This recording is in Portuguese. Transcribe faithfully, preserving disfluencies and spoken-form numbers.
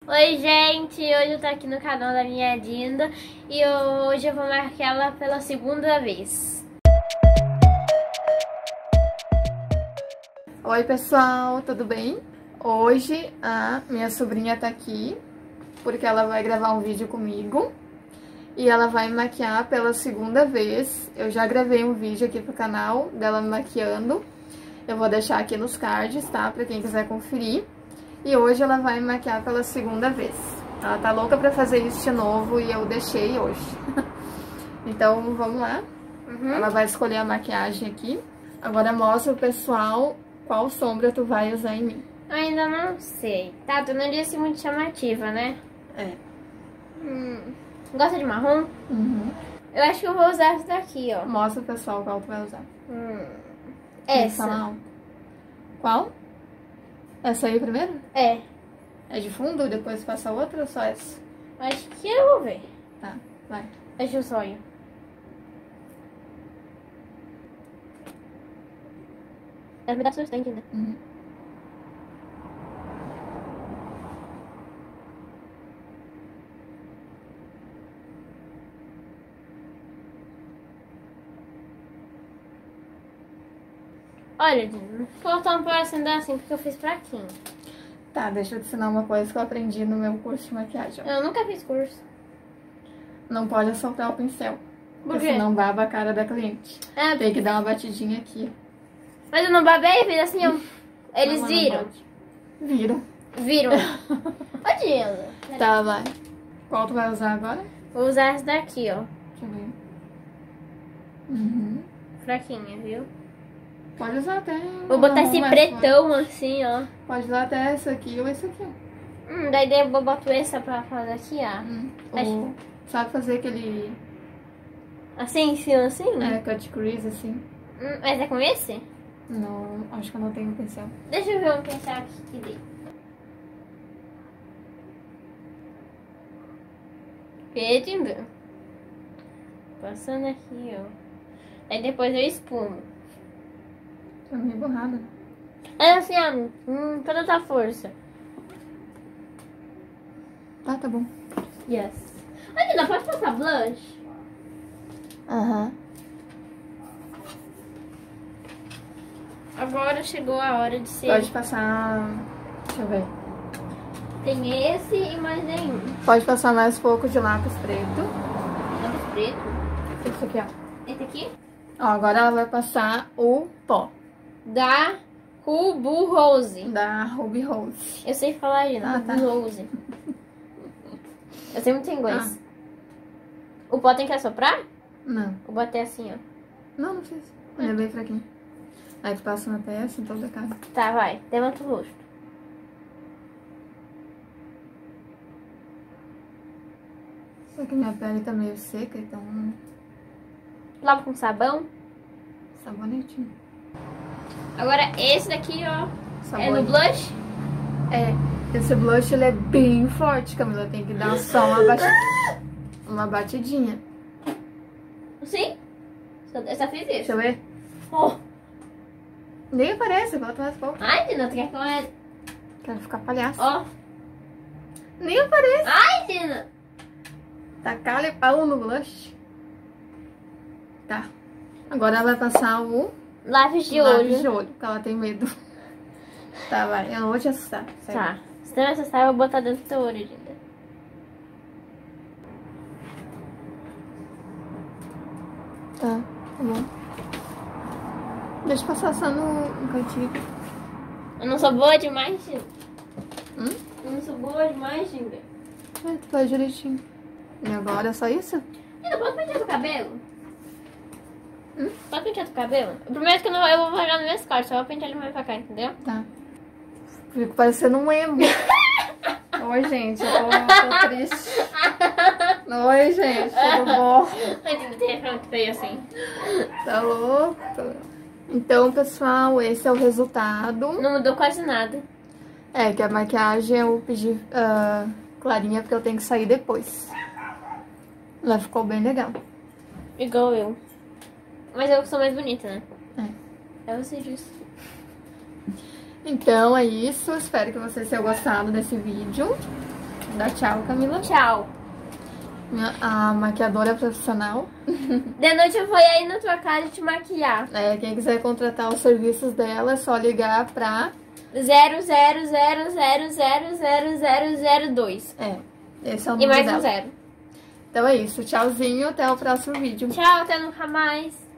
Oi, gente! Hoje eu tô aqui no canal da minha Dinda e hoje eu vou marcar ela pela segunda vez. Oi, pessoal, tudo bem? Hoje a minha sobrinha tá aqui porque ela vai gravar um vídeo comigo e ela vai me maquiar pela segunda vez. Eu já gravei um vídeo aqui pro canal dela me maquiando. Eu vou deixar aqui nos cards, tá? Pra quem quiser conferir. E hoje ela vai me maquiar pela segunda vez. Ela tá louca pra fazer isso de novo e eu deixei hoje. Então, vamos lá. Uhum. Ela vai escolher a maquiagem aqui. Agora mostra pro pessoal qual sombra tu vai usar em mim. Eu ainda não sei. Tá, tu não disse muito chamativa, né? É. Hum, gosta de marrom? Uhum. Eu acho que eu vou usar essa daqui, ó. Mostra pro pessoal qual tu vai usar. Hum, essa. Qual? Essa aí primeiro? É. É de fundo e depois passa outra ou só essa? Acho que eu vou ver. Tá, vai. Deixa eu sonho. Ela me dá sustento ainda. Uhum. Olha, Dina, faltou um pouquinho assim porque eu fiz fraquinho. Tá, deixa eu te ensinar uma coisa que eu aprendi no meu curso de maquiagem. Eu nunca fiz curso. Não pode soltar o pincel. Por Porque quê? senão baba a cara da cliente. É, Tem que dar uma batidinha aqui. mas eu não babei, fiz assim, ó. Eles Não, não viram. pode. Viram. Viram. Ô, Dina. Tá, vai. Qual tu vai usar agora? Vou usar essa daqui, ó. Deixa eu ver. Uhum. Fraquinha, viu? Pode usar até... Vou botar marrom esse mais pretão assim, ó. forte. Pode usar até essa aqui ou esse aqui, ó. Hum, daí eu boto essa pra fazer aqui, ó. Hum. Acho- Ou, sabe fazer aquele Assim, em cima, assim? é, cut crease, assim? Hum, mas é com esse? Não, acho que eu não tenho pincel. Deixa eu ver um pincel aqui que dei. Pedindo. Passando aqui, ó. Aí depois eu espumo. Tá meio borrada. Aí assim, ó. Hum, toda essa força. Tá, tá bom. Yes. Olha, não pode passar blush? Aham. Agora chegou a hora de ser. Pode passar... Deixa eu ver. Tem esse e mais nenhum. Pode passar mais um pouco de lápis preto. Lápis preto. Esse aqui, ó. Esse aqui? Ó, agora ela vai passar o pó Da Ruby Rose. da Ruby Rose. Eu sei falar ainda, Ah, Ruby tá. Rose. Eu sei muito inglês. Ah. O pó tem que assoprar? Não. Ou bater assim, ó? Não, não precisa. Ele é bem fraquinho. Aí tu passa na testa, em toda a cara. Tá, vai. Levanta o rosto. Só que minha pele tá meio seca, então... Lava com sabão. Sabonetinho. Agora esse daqui, ó. Sabonete. É no blush? É, esse blush ele é bem forte, Camila. Tem que dar só uma batidinha. Uma batidinha. Sim? Só- Eu só fiz isso. Deixa eu ver. Oh. Nem aparece, bota mais pouco. Ai, Dina, tu quer que eu... Quero ficar palhaço. Ó. Nem aparece. Ai, Dina. Tacar pau no blush. Tá. Agora ela vai passar o Lápis de lápis olho. de olho, porque ela tem medo. Tá, vai. Eu não vou te assustar. Sério. Tá. Se não assustar, eu vou botar dentro do teu olho, Dina. Tá, tá bom. Deixa eu passar só no, no cantinho. Eu não sou boa demais, Dina. Hum? Eu não sou boa demais, Dina. É, tu faz direitinho. E agora é só isso? Dina, pode pentear teu cabelo? Hum? Pode pentear teu cabelo? O primeiro é que eu, não, eu vou pagar no meu cortes, só vou pentear ele mais pra cá, entendeu? Tá. Fico parecendo um emo. Oi, gente, eu tô, tô triste. Oi, gente, tudo bom? Mas Dina, tem pra muito feio assim. Tá louco? Então, pessoal, esse é o resultado. Não mudou quase nada. É, que a maquiagem eu pedi uh, clarinha porque eu tenho que sair depois. Ela ficou bem legal. Igual eu. Mas eu sou mais bonita, né? É. É você disso. Então é isso, espero que vocês tenham gostado desse vídeo. Dá tchau, Camila. Tchau. A maquiadora profissional. De noite eu vou aí na tua casa te maquiar. É, quem quiser contratar os serviços dela é só ligar pra zero zero zero zero zero zero zero zero dois. É, esse é o E número mais dela. um zero. Então é isso, tchauzinho, até o próximo vídeo. Tchau, até nunca mais.